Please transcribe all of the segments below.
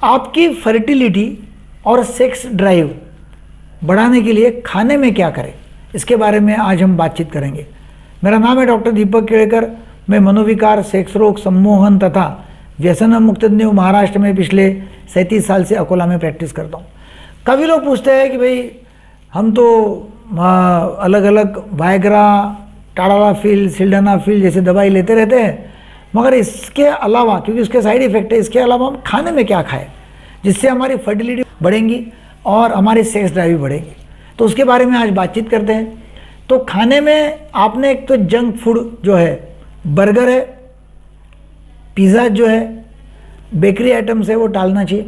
आपकी फर्टिलिटी और sex drive बढ़ाने के लिए खाने में क्या करें, इसके बारे में आज हम बातचीत करेंगे। मेरा नाम है डॉक्टर दीपक केड़कर। मैं मनोविकार, सेक्स रोग, सम्मोहन तथा व्यसन मुक्त न्यू महाराष्ट्र में पिछले 37 साल से अकोला में प्रैक्टिस करता हूँ। काफ़ी लोग पूछते हैं कि भाई हम तो अलग अलग वायग्रा, टाडालाफिल, सिल्डेनाफिल जैसे दवाई लेते रहते हैं, मगर इसके अलावा, क्योंकि उसके साइड इफ़ेक्ट है, इसके अलावा हम खाने में क्या खाएं जिससे हमारी फर्टिलिटी बढ़ेंगी और हमारी सेक्स ड्राइव भी बढ़ेगी। तो उसके बारे में आज बातचीत करते हैं। तो खाने में आपने एक तो जंक फूड जो है, बर्गर है, पिज़्ज़ा जो है, बेकरी आइटम्स है, वो टालना चाहिए।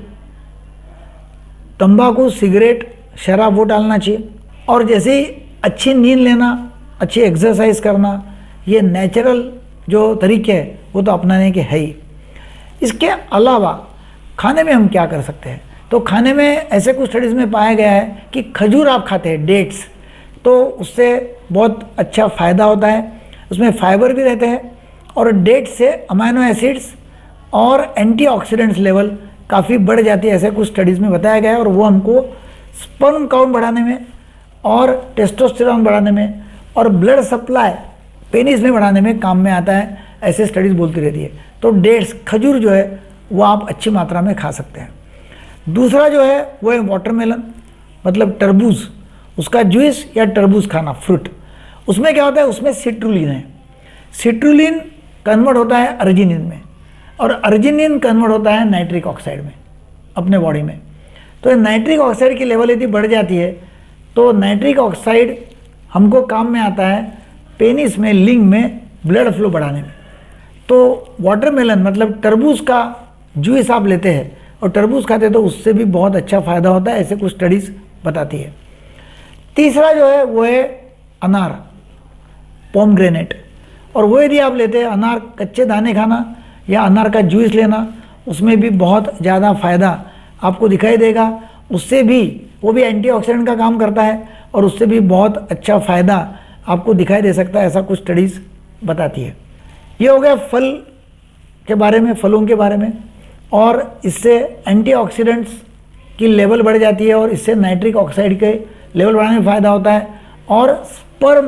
तंबाकू, सिगरेट, शराब वो टालना चाहिए। और जैसे ही अच्छी नींद लेना, अच्छी एक्सरसाइज करना, ये नेचुरल जो तरीके हैं वो तो अपनाने के है ही। इसके अलावा खाने में हम क्या कर सकते हैं? तो खाने में ऐसे कुछ स्टडीज़ में पाया गया है कि खजूर आप खाते हैं, डेट्स, तो उससे बहुत अच्छा फ़ायदा होता है। उसमें फाइबर भी रहते हैं और डेट्स से अमाइनो एसिड्स और एंटीऑक्सीडेंट्स लेवल काफ़ी बढ़ जाती है, ऐसे कुछ स्टडीज़ में बताया गया है। और वो हमको स्पर्म काउंट बढ़ाने में और टेस्टोस्टेरोन बढ़ाने में और ब्लड सप्लाई पेनिस में बढ़ाने में काम में आता है, ऐसे स्टडीज़ बोलती रहती है। तो डेट्स, खजूर जो है वो आप अच्छी मात्रा में खा सकते हैं। दूसरा जो है वो है वाटरमेलन, मतलब तरबूज, उसका जूस या तरबूज खाना, फ्रूट। उसमें क्या होता है, उसमें सिट्रुलिन है। सिट्रुलिन कन्वर्ट होता है अर्जिनिन में और अर्जिनिन कन्वर्ट होता है नाइट्रिक ऑक्साइड में अपने बॉडी में। तो नाइट्रिक ऑक्साइड की लेवल यदि बढ़ जाती है तो नाइट्रिक ऑक्साइड हमको काम में आता है पेनिस में, लिंग में ब्लड फ्लो बढ़ाने में। तो वाटरमेलन मतलब तरबूज का जूस आप लेते हैं और तरबूज खाते हैं तो उससे भी बहुत अच्छा फ़ायदा होता है, ऐसे कुछ स्टडीज़ बताती है। तीसरा जो है वो है अनार, पोमग्रेनेट। और वो यदि आप लेते हैं, अनार कच्चे दाने खाना या अनार का जूस लेना, उसमें भी बहुत ज़्यादा फ़ायदा आपको दिखाई देगा। उससे भी, वो भी एंटीऑक्सीडेंट का काम करता है और उससे भी बहुत अच्छा फ़ायदा आपको दिखाई दे सकता है, ऐसा कुछ स्टडीज़ बताती है। ये हो गया फल के बारे में, फलों के बारे में। और इससे एंटीऑक्सीडेंट्स की लेवल बढ़ जाती है और इससे नाइट्रिक ऑक्साइड के लेवल बढ़ाने में फ़ायदा होता है और स्पर्म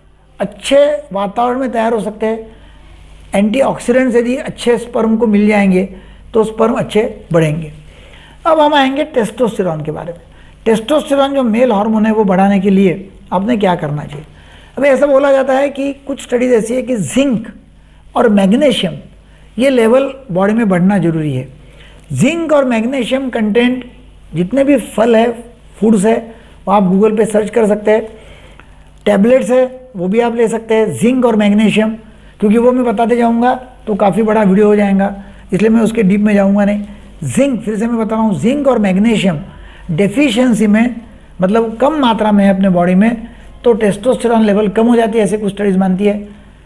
अच्छे वातावरण में तैयार हो सकते हैं। एंटीऑक्सीडेंट्स यदि अच्छे स्पर्म को मिल जाएंगे तो स्पर्म अच्छे बढ़ेंगे। अब हम आएंगे टेस्टोस्टेरोन के बारे में। टेस्टोस्टेरोन जो मेल हार्मोन है वो बढ़ाने के लिए आपने क्या करना चाहिए? अभी ऐसा बोला जाता है कि कुछ स्टडीज ऐसी है कि जिंक और मैग्नीशियम ये लेवल बॉडी में बढ़ना जरूरी है। जिंक और मैग्नीशियम कंटेंट जितने भी फल है, फूड्स है, वो आप गूगल पे सर्च कर सकते हैं। टैबलेट्स है वो भी आप ले सकते हैं, जिंक और मैग्नीशियम, क्योंकि वो मैं बताते जाऊंगा तो काफ़ी बड़ा वीडियो हो जाएगा, इसलिए मैं उसके डीप में जाऊंगा नहीं। जिंक, फिर से मैं बता रहा हूँ, जिंक और मैग्नीशियम डेफिशिएंसी में, मतलब कम मात्रा में है अपने बॉडी में, तो टेस्टोस्टेरोन लेवल कम हो जाती है, ऐसे कुछ स्टडीज़ मानती है।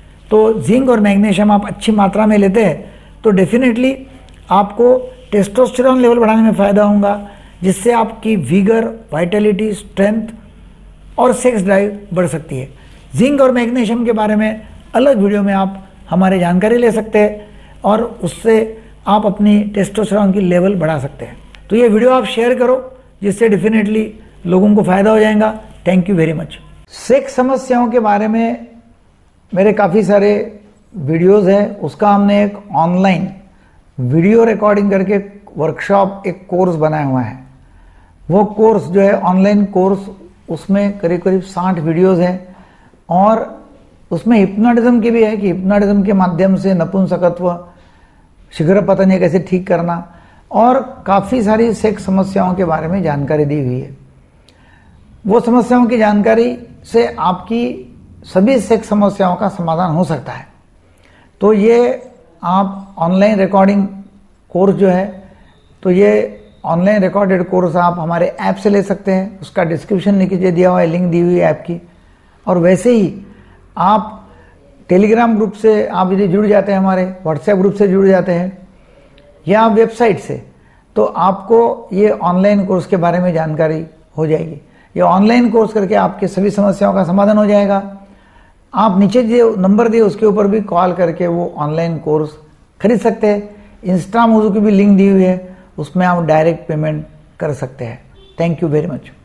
तो जिंक और मैग्नीशियम आप अच्छी मात्रा में लेते हैं तो डेफिनेटली आपको टेस्टोस्टेरोन लेवल बढ़ाने में फ़ायदा होगा, जिससे आपकी विगर, वाइटलिटी, स्ट्रेंथ और सेक्स ड्राइव बढ़ सकती है। जिंक और मैग्नीशियम के बारे में अलग वीडियो में आप हमारे जानकारी ले सकते हैं और उससे आप अपनी टेस्टोस्टेरोन की लेवल बढ़ा सकते हैं। तो ये वीडियो आप शेयर करो, जिससे डेफिनेटली लोगों को फ़ायदा हो जाएगा। Thank you very much. Sex समस्याओं के बारे में मेरे काफ़ी सारे वीडियोस हैं, उसका हमने एक ऑनलाइन वीडियो रिकॉर्डिंग करके वर्कशॉप, एक कोर्स बनाया हुआ है। वो कोर्स जो है ऑनलाइन कोर्स, उसमें करीब करीब 60 वीडियोस हैं और उसमें हिप्नोटिज्म की भी है कि हिप्नोटिज्म के माध्यम से नपुंसकत्व, शीघ्र पतन कैसे ठीक करना, और काफ़ी सारी सेक्स समस्याओं के बारे में जानकारी दी हुई है। वो समस्याओं की जानकारी से आपकी सभी सेक्स समस्याओं का समाधान हो सकता है। तो ये आप ऑनलाइन रिकॉर्डिंग कोर्स जो है, तो ये ऑनलाइन रिकॉर्डेड कोर्स आप हमारे ऐप से ले सकते हैं, उसका डिस्क्रिप्शन नीचे दिया हुआ है, लिंक दी हुई है ऐप की। और वैसे ही आप टेलीग्राम ग्रुप से आप यदि जुड़ जाते हैं, हमारे व्हाट्सएप ग्रुप से जुड़ जाते हैं या वेबसाइट से, तो आपको ये ऑनलाइन कोर्स के बारे में जानकारी हो जाएगी। ये ऑनलाइन कोर्स करके आपके सभी समस्याओं का समाधान हो जाएगा। आप नीचे जो नंबर दिए उसके ऊपर भी कॉल करके वो ऑनलाइन कोर्स खरीद सकते हैं। इंस्टा मोजू की भी लिंक दी हुई है, उसमें आप डायरेक्ट पेमेंट कर सकते हैं। Thank you very much.